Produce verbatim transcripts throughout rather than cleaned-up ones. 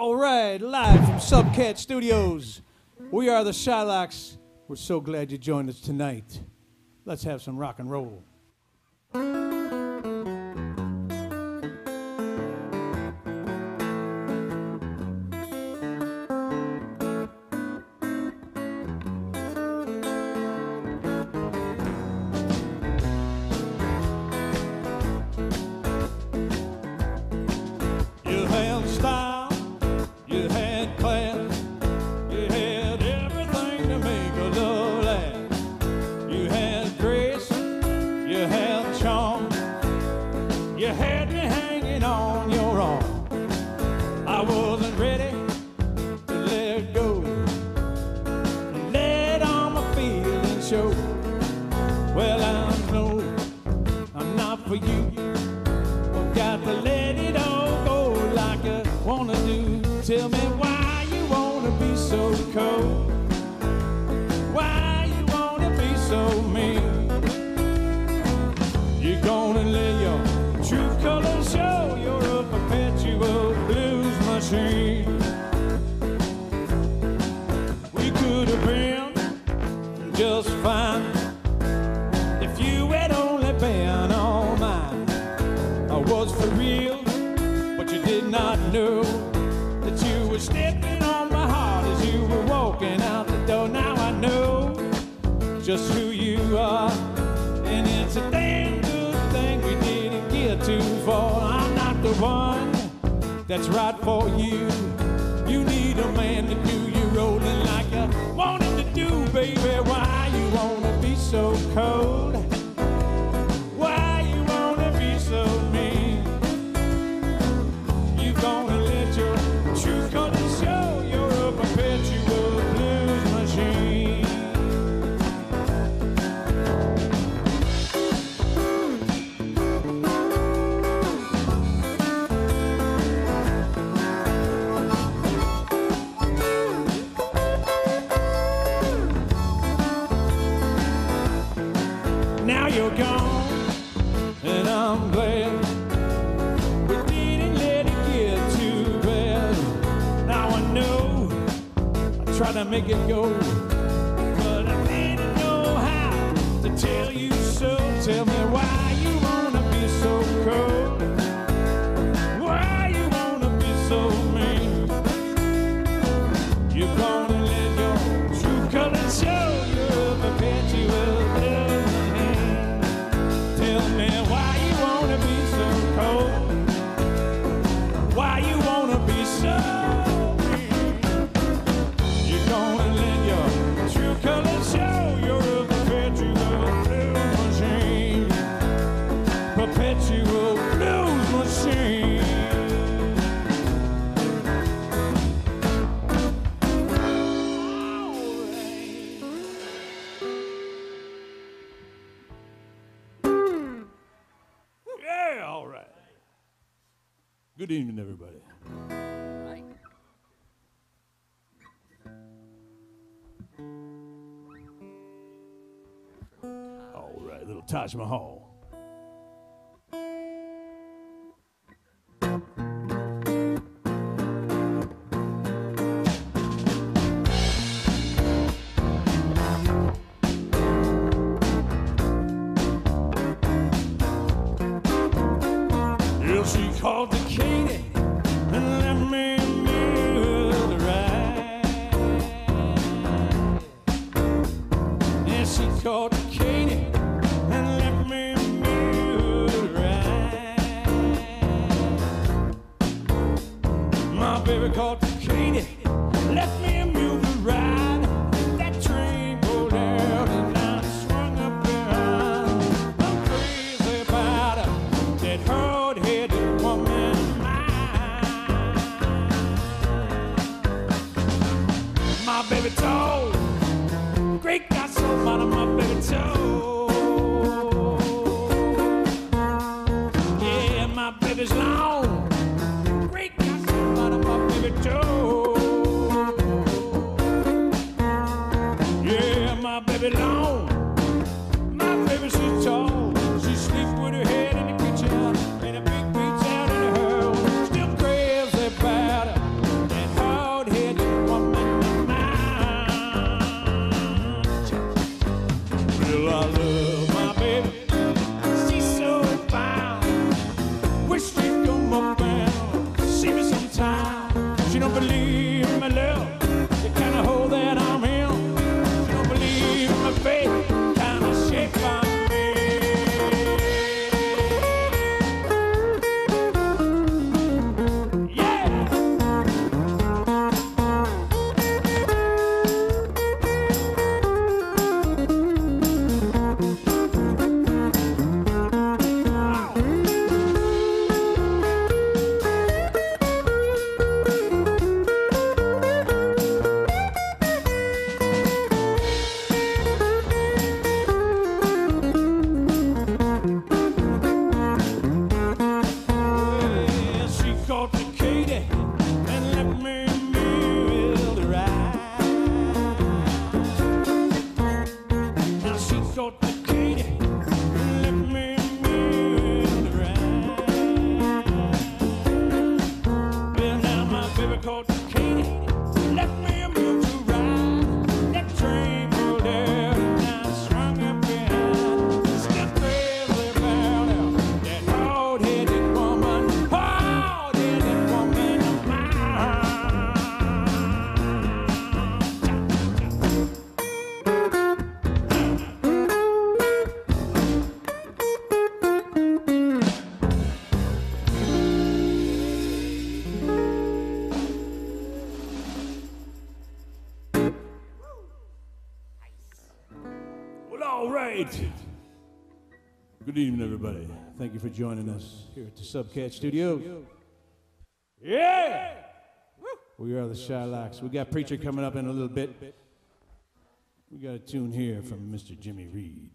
All right, live from SubCat Studios. We are the Shylocks. We're so glad you joined us tonight. Let's have some rock and roll. You had style, you had class, you had everything to make a love last. You had grace, you had charm, you had me hanging on your arm. I wasn't ready to let go, let all my feelings show. Well, I know I'm not for you. I've got to let it all go like I wanna do. Tell me why you wanna be so cold, why you wanna be so mean. You're gonna let your true colors show. You're a perpetual blues machine. We could have been just fine if you had only been all mine. I was for real, but you did not know that you were stepping on my heart as you were walking out the door. Now I know just who you are, and it's a damn good thing we didn't get too far. I'm not the one that's right for you. You need a man to do you rolling like I want him to do, baby. Why you wanna be so cold? Why you wanna be so mean? You gonna let your true colors show. You're a perpetual blues machine. Now you're gone, and I'm glad we didn't let it get too bad. Now I know I tried to make it go, but I didn't know how to tell you so. Tell me why you wanna be so cold, why you wanna be so mean. You're gonna let your true colors show. You're a perpetual blues. Tell me why you wanna be so cold, why you wanna be so mean. You're gonna let your true colors show. You're a perpetual blues machine, perpetual blues machine. Yeah, all right. Good evening, everybody. All right, little Taj Mahal. Well, she called to Katie and let me move the ride. And she called to Katie and let me move the ride. My baby called to Katie, let me move the ride. That train pulled out and I swung up behind. I'm crazy about her, that hard-headed woman mine. My baby tall, great God so mighty, my baby tall. Yeah, my baby's long, great God so mighty, my baby tall. Yeah, my baby long, my baby she's tall. She sleeps with her head in the kitchen and a big beach out in the house. Still crazy about her. right. Good evening, everybody. Thank you for joining us here at the SubCat Studios. Yeah! We are the Shylocks. We got Preacher coming up in a little bit. We got a tune here from Mister Jimmy Reed.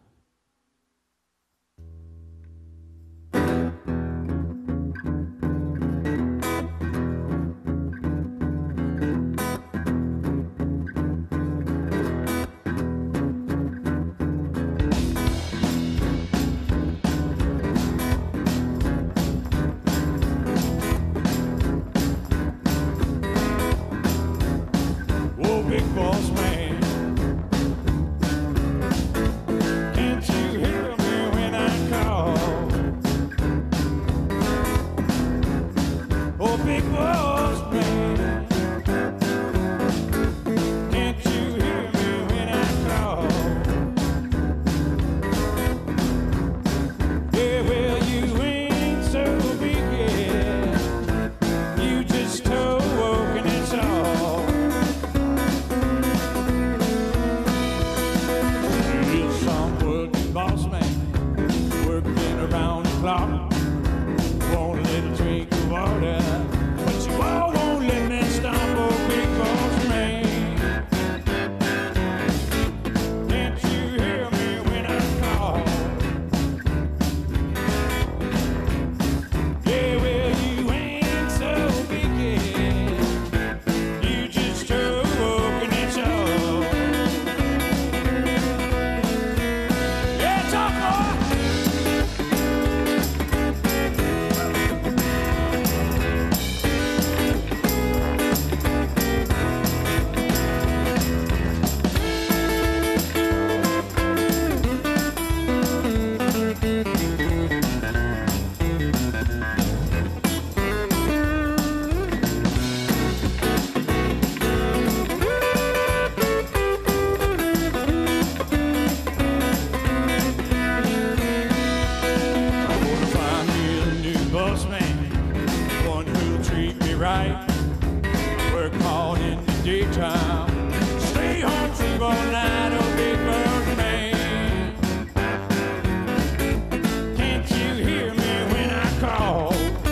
Big boss man, can't you hear me when I call? Oh, big boss man, can't you hear me when I call? Yeah, well, you ain't so big yet, you just awoke and it's all. Boss man, working around the clock. Want a little drink of water, but you all won't let me stop. Oh, big boss man, can't you hear me when I call? Yeah, well, you ain't so big yet, you just awoke and it's all. Right, work hard in the daytime, stay home, sleep all night, oh big boss man. Can't you hear me when I call?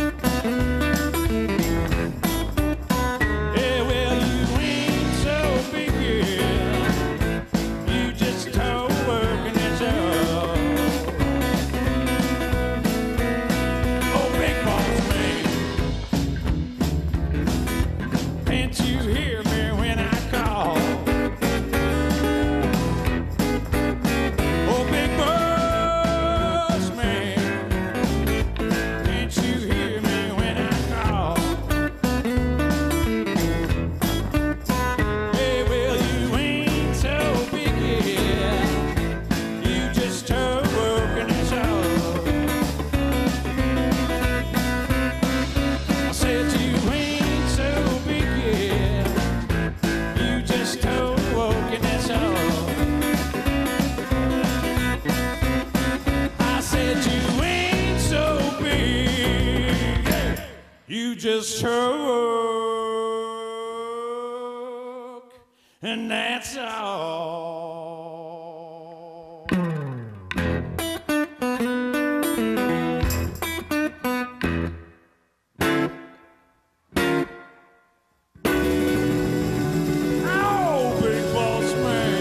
Yeah, well, you ain't so big yet, you just toe work and it's all. Oh, big boss man, can't you hear me when I call? Oh, big boss man, can't you hear me when I call? Hey, well, you ain't so big yet, you just awoke and it's all. I said you ain't so big yet, you just awoke and it's all. I said you ain't so big, yeah. You just awoke and that's all. Oh, big boss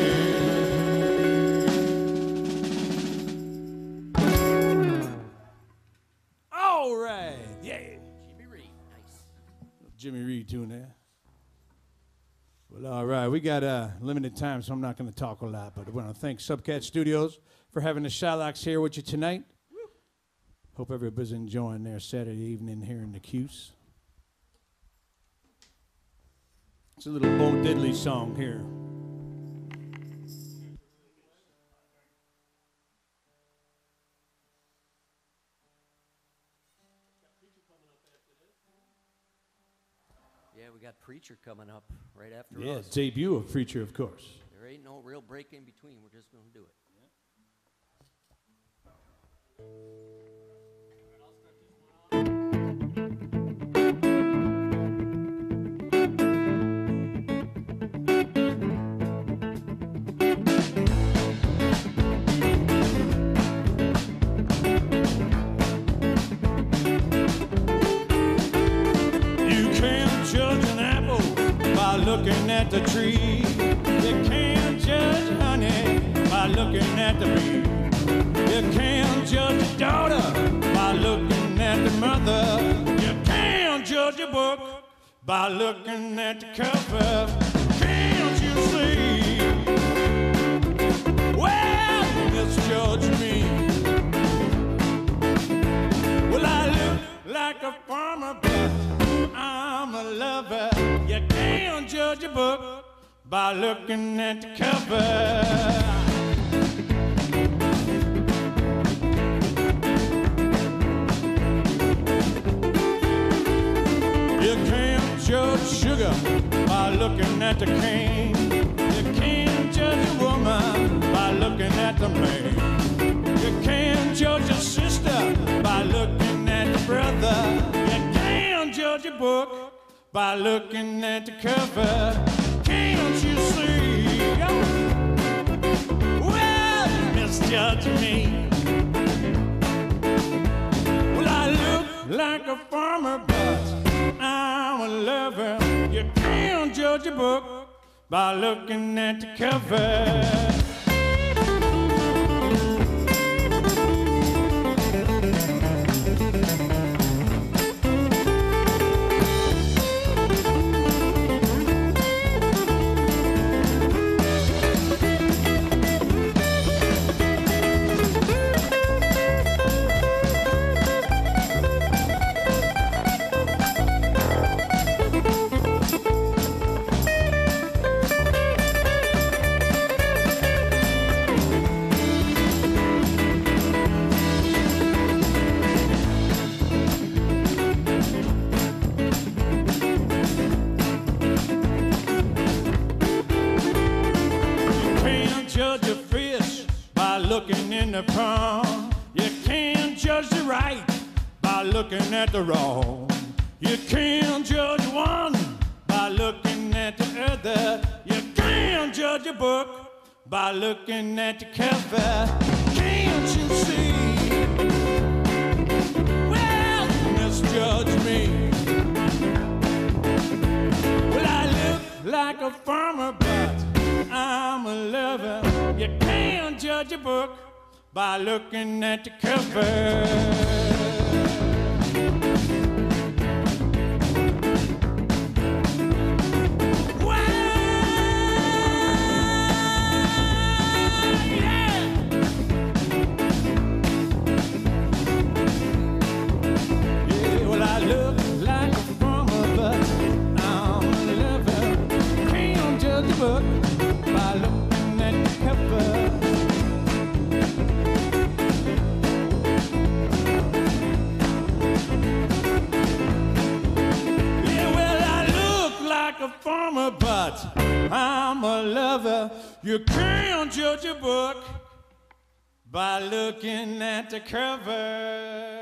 man. All right, yeah. Jimmy Reed, nice. Jimmy Reed tune there. Well, all right, we got uh, limited time, so I'm not going to talk a lot, but I want to thank SubCat Studios for having the Shylocks here with you tonight. Woo. Hope everybody's enjoying their Saturday evening here in the Cuse. It's a little Bo Diddley song here. Yeah, we got Preacher coming up right after Yeah, us. debut of Preacher, of course. There ain't no real break in between. We're just going to do it. looking at the tree. You can't judge honey by looking at the bee. You can't judge a daughter by looking at the mother. You can't judge a book by looking at the cover. Can't you see? Well, misjudge me. Well, I look like a farmer, but I'm a lover. You can't judge a book by looking at the cover. You can't judge sugar by looking at the cane. You can't judge a woman by looking at the man. You can't judge a sister by looking at the brother. You can't judge a book by looking at the cover. Can't you see? Oh. Well, misjudge me. Well, I look like a farmer, but I'm a lover. You can't judge a book by looking at the cover. Looking in the pond, you can't judge the right by looking at the wrong. You can't judge one by looking at the other. You can't judge a book by looking at the cover. Can't you see? Well, misjudge me. Well, I look like a farmer, but I'm a lover. You can't judge a book by looking at the cover. But I'm a lover. You can't judge a book by looking at the cover.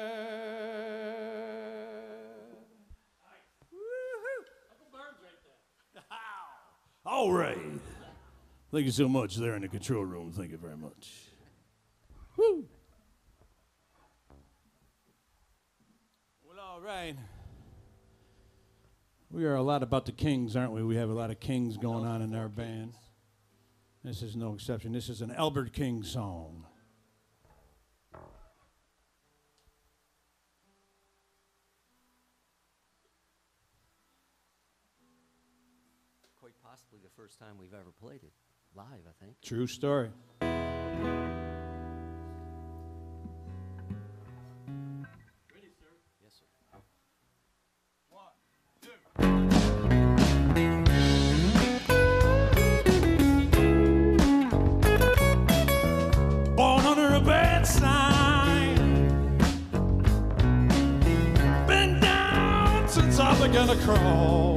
All right. Thank you so much there in the control room. Thank you very much. Woo. Well, all right. We are a lot about the Kings, aren't we? We have a lot of Kings going on in our band. This is no exception. This is an Albert King song. Quite possibly the first time we've ever played it live, I think. True story. Ready, sir? Yes, sir. One, two. Born under a bad sign, been down since I began to crawl.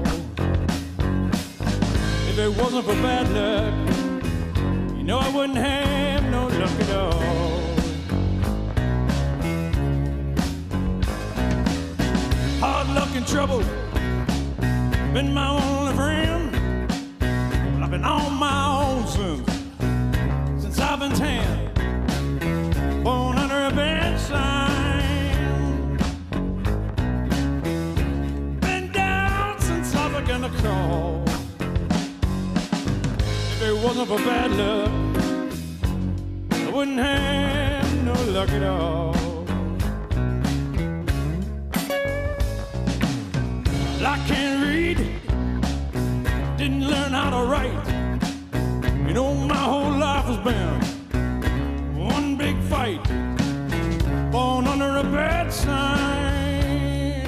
If it wasn't for bad luck, you know I wouldn't have no luck at all. Hard luck and trouble been my only friend. I've been on my own since, since I've been ten. Born under a bad sign, been down since I began to crawl. wasn't for bad luck, I wouldn't have no luck at all. I can't read, didn't learn how to write. You know, my whole life has been one big fight. Born under a bad sign,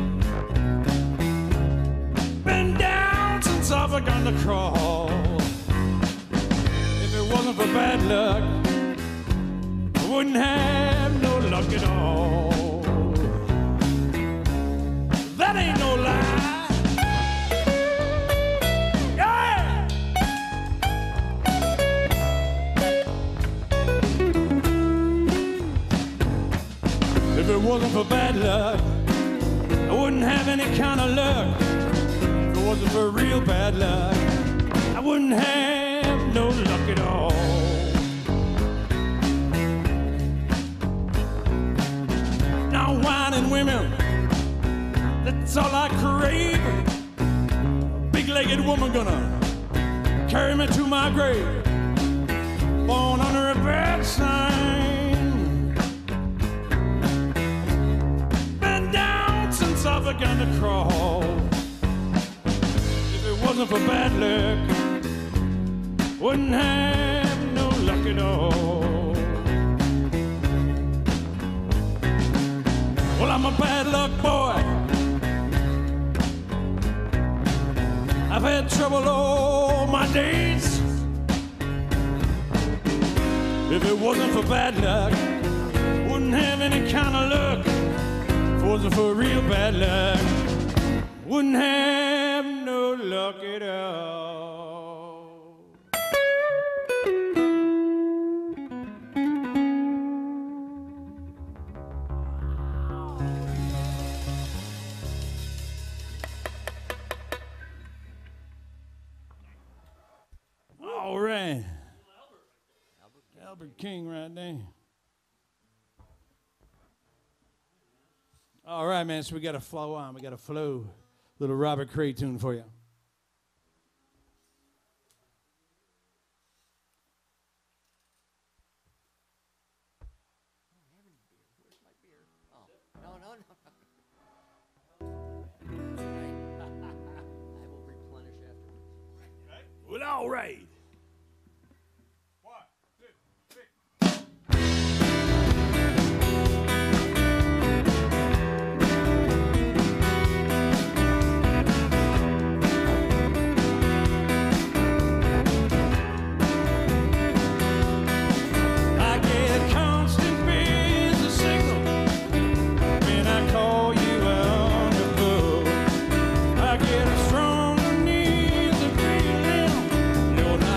been down since I begun to crawl. If it wasn't for bad luck, I wouldn't have no luck at all. That ain't no lie. Yeah! If it wasn't for bad luck, I wouldn't have any kind of luck. If it wasn't for real bad luck, I wouldn't have no luck at all. Now whining women, that's all I crave. Big-legged woman gonna carry me to my grave. Born under a bad sign, been down since I began to crawl. If it wasn't for bad luck, wouldn't have no luck at all. Well, I'm a bad luck boy. I've had trouble all my days. If it wasn't for bad luck, wouldn't have any kind of luck. If it wasn't for real bad luck, wouldn't have no luck at all. All right. Albert King right there. All right, man, so we got a flow on. We got a flow. Little Robert Cray tune for you. Well, all right. One, two, three. I get constant busy signal when I call you on the phone. I get a strong need to feel.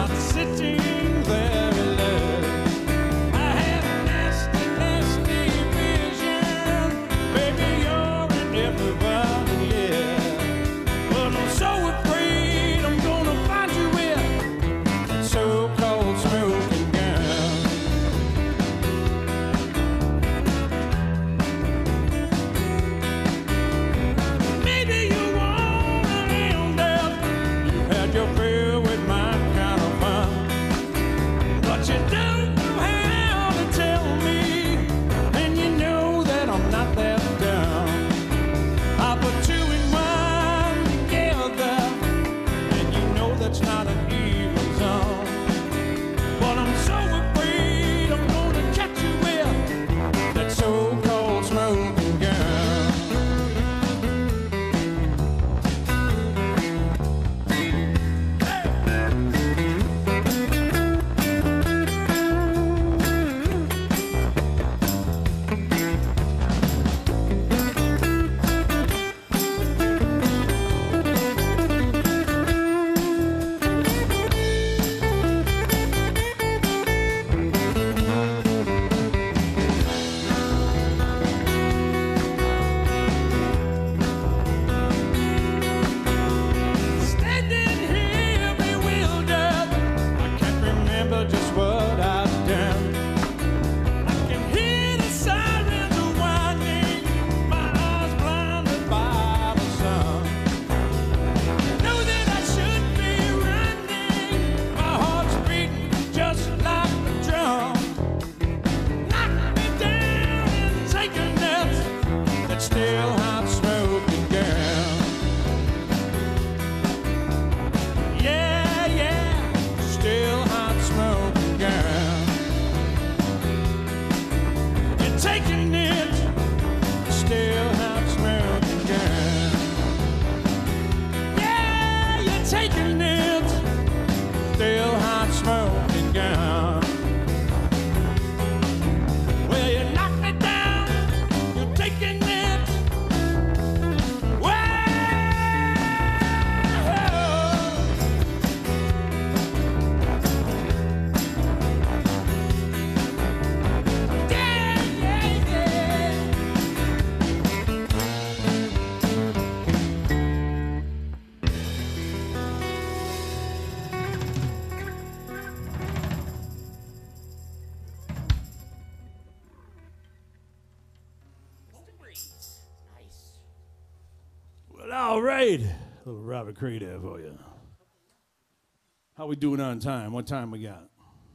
All right. A little Robert Cray there for you. How we doing on time? What time we got?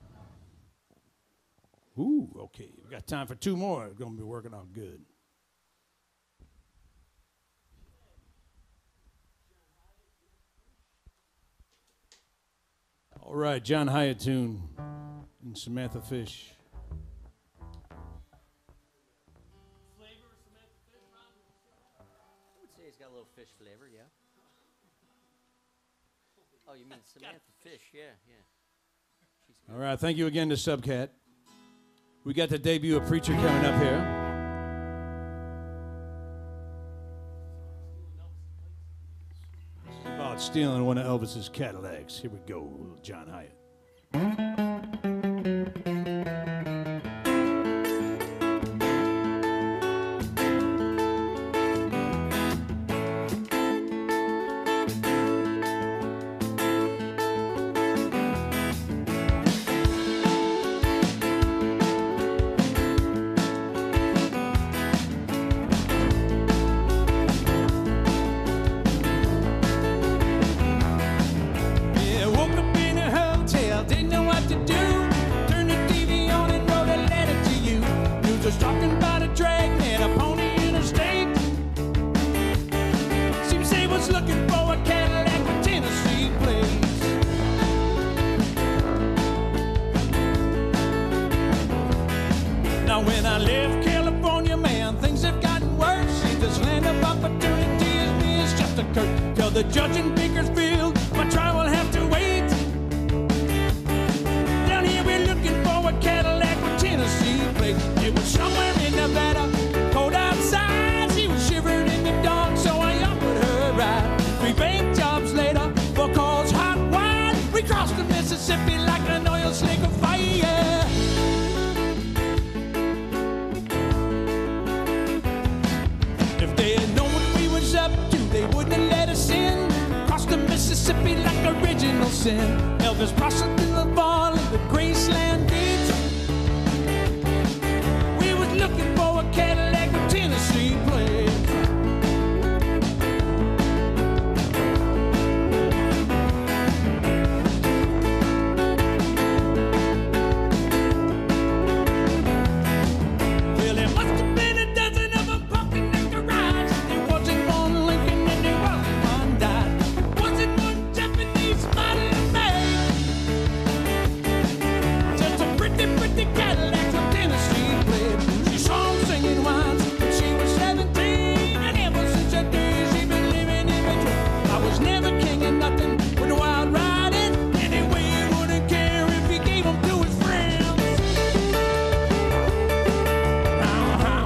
Ooh, okay. We got time for two more. It's going to be working out good. All right, John Hyatt tune and Samantha Fish. Flavor of Samantha Fish, Ron? I would say it's got a little fish flavor, yeah. Oh, you mean Samantha Fish, yeah, yeah. She's good. All right, thank you again to SubCat. We got the debut of Preacher coming up here. It's about stealing one of Elvis's Cadillacs. Here we go, John Hyatt. The judge in Bakersfield, my trial will have to wait. Down here we're looking for a Cadillac with Tennessee plate. It was somewhere in Nevada, cold outside. She was shivering in the dark, so I offered her a ride. Three bank jobs later, four calls hot wide. We crossed the Mississippi like an oil slick of fire. If they had known what we was up to, they wouldn't have let us in. Crossed the Mississippi like original sin. Elvis Presley, LaValle, and the Graceland beach. We was looking for a Cadillac with Tennessee plates. Well, there must have been a dozen of them parked in the garage. There wasn't one Lincoln and there wasn't one Dodge. Wasn't one Japanese model made. Just a pretty, pretty Cadillac with Tennessee plates. She saw him singing once when she was seventeen, and ever since that day she been living in between. I was never king of nothing with the wild riding. Anyway, he wouldn't care if he gave them to his friends. Uh-huh.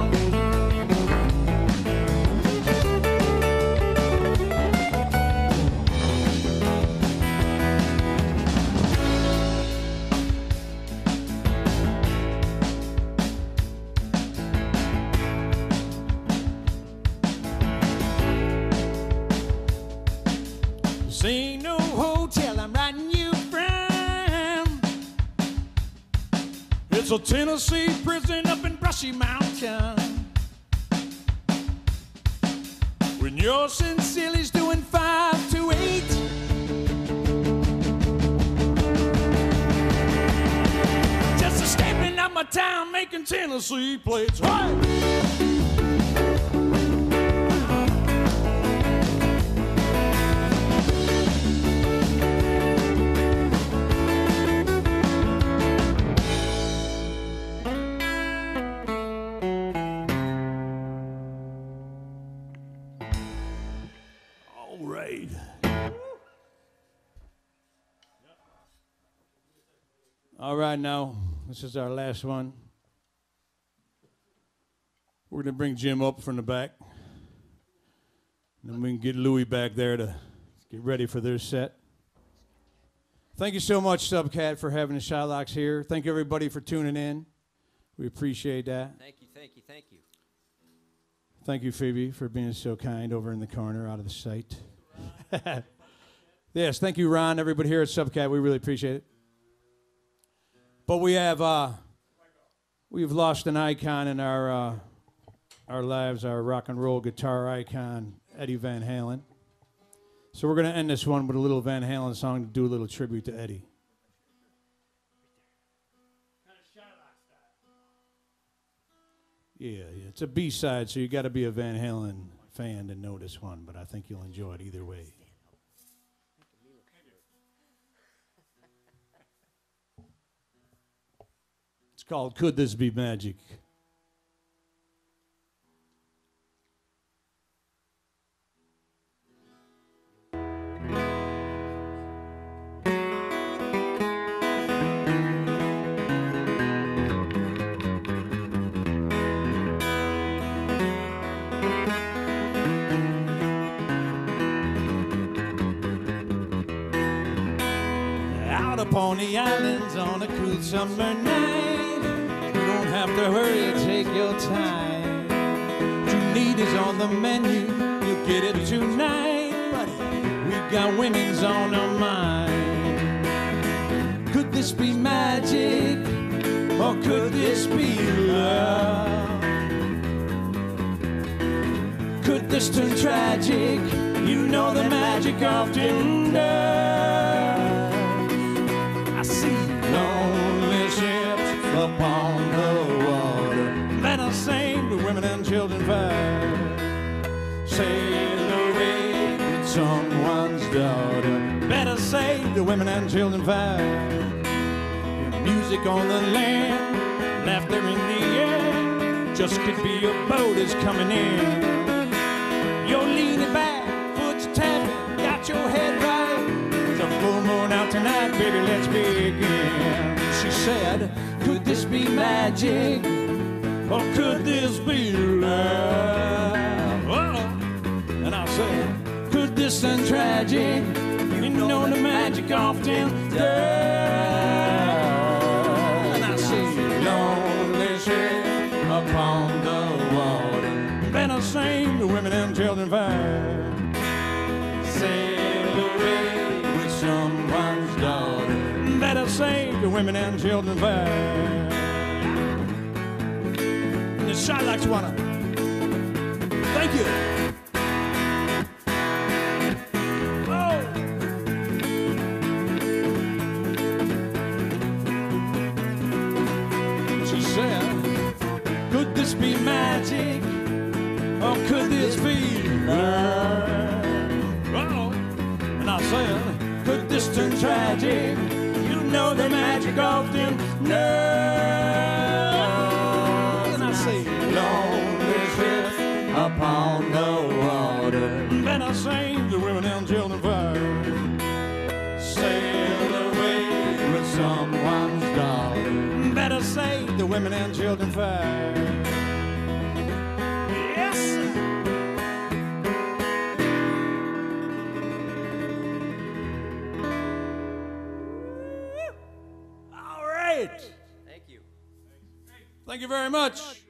This ain't no hotel I'm writing you from. It's a Tennessee prison up in Brushy Mountain. When you're sincerely's doing five to eight. Just a stepping out my town making Tennessee plates. Right. All right. All right, now, this is our last one. We're going to bring Jim up from the back. And then we can get Louie back there to get ready for their set. Thank you so much, SubCat, for having the Shylocks here. Thank you, everybody, for tuning in. We appreciate that. Thank you, thank you, thank you. Thank you, Phoebe, for being so kind over in the corner out of the sight. Yes, thank you, Ron, everybody here at SubCat. We really appreciate it. But we have uh, we've lost an icon in our uh, our lives, our rock and roll guitar icon, Eddie Van Halen. So we're going to end this one with a little Van Halen song to do a little tribute to Eddie. Kind of Shylocks style. Yeah, yeah, it's a B-side, so you got to be a Van Halen fan to know this one, but I think you'll enjoy it either way. It's called Could This Be Magic? Out upon the islands on a cool summer night, you don't have to hurry, take your time. What you need is on the menu, you'll get it tonight, buddy. We got women's on our mind. Could this be magic, or could this be love? Could this turn tragic? You know the magic often does. I see lonely ships upon the water, better sing to women and children fire. Sail away with someone's daughter, better sing to women and children fire. Music on the land, laughter in the air, just could be your boat is coming in. You're leaning back, foot tapping, got your head right. There's a full moon out tonight, baby, let's begin. She said, could this be magic, or could this be love? Uh-oh. And I said, could this turn tragic? You know the magic often does. And I said, lonely ship upon the water, better sing the women and children fire. Sail away with someone's daughter, better sing the women and children fire. The Shylocks wanna thank you. Oh. She said, could this be magic, or could this be love? Uh-oh. And I said, could this turn tragic? You know the magic often does. And I say, lonely ship upon the water, better sing the women and children fire. Sail away with someone's daughter, better sing the women and children fire. Yes, sir. All right. Thank you. Thank you very much.